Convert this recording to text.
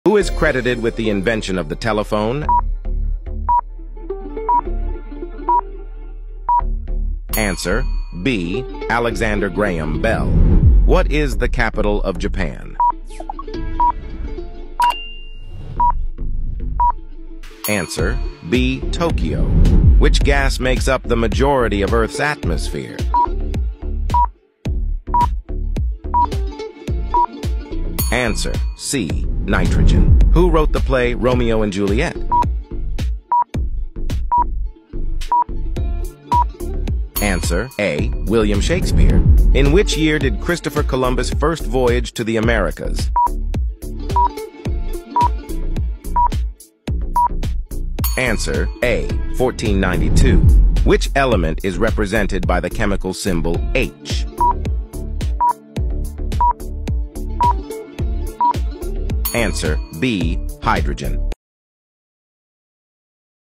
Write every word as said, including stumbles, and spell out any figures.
Who is credited with the invention of the telephone? Answer B. Alexander Graham Bell. What is the capital of Japan? Answer B. Tokyo. Which gas makes up the majority of Earth's atmosphere? Answer C. Nitrogen. Who wrote the play Romeo and Juliet? Answer A. William Shakespeare. In which year did Christopher Columbus first voyage to the Americas? Answer A. fourteen ninety-two. Which element is represented by the chemical symbol H? Answer B. Hydrogen.